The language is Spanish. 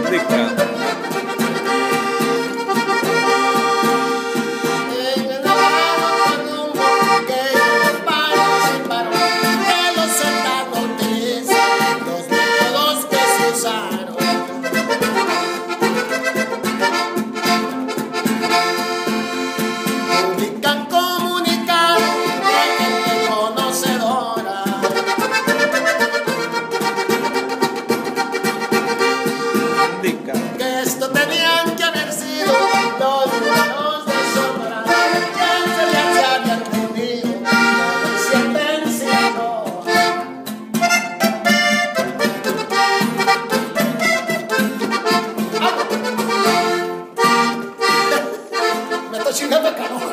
Que esto tenían que haber sido dos manos de sobra, que se les habían unido, no siempre vencido. Me estoy chingando acá, ¿no?